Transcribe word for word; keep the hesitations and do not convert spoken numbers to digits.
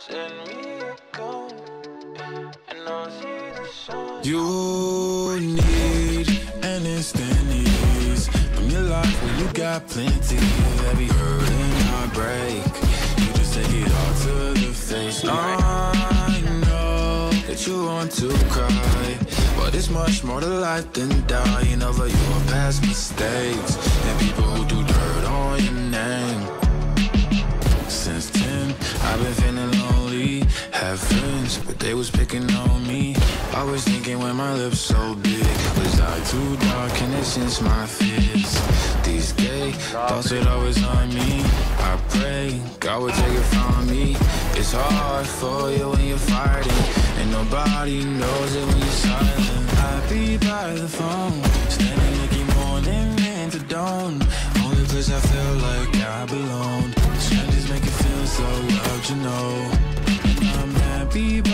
You need an instant ease from your life where you got plenty of every hurt and heartbreak. You just take it all to the face. I know that you want to cry, but it's much more to life than dying over your past mistakes and people who do dirt on your name. Since ten, I've been feeling lonely. Have friends, but they was picking on me. I was thinking when my lips so big, was I too dark and it since my fears? These gay thoughts would always on me. I pray God would take it from me. It's hard for you when you're fighting, and nobody knows it when you're silent. I be by the phone, standing looking morning into dawn. Only place I feel like I belong. Strangers make it feel so loved, you know. And I'm happy